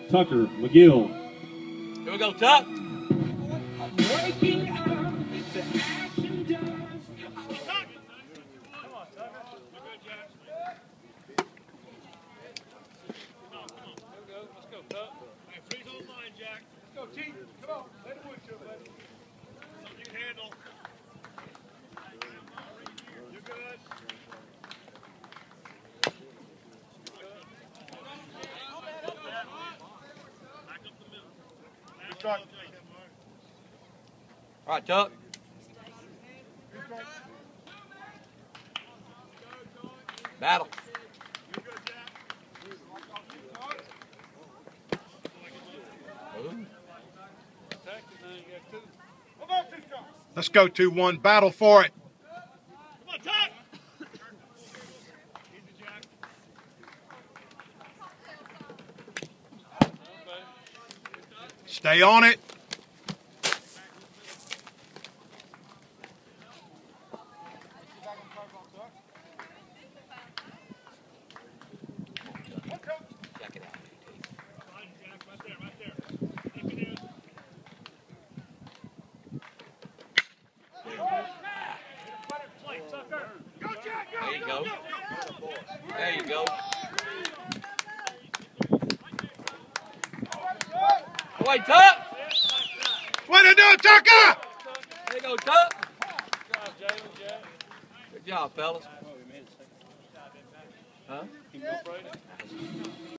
Tucker McGill. Here we go, Tuck. All right, Tuck. Battle. Let's go 2-1. Battle for it. Come on, Tuck. Stay on it. Check it out. There you go. There you go. Wait, Tuck. Way to do it, Tucker! There you go, Tuck. Good job, fellas. Huh?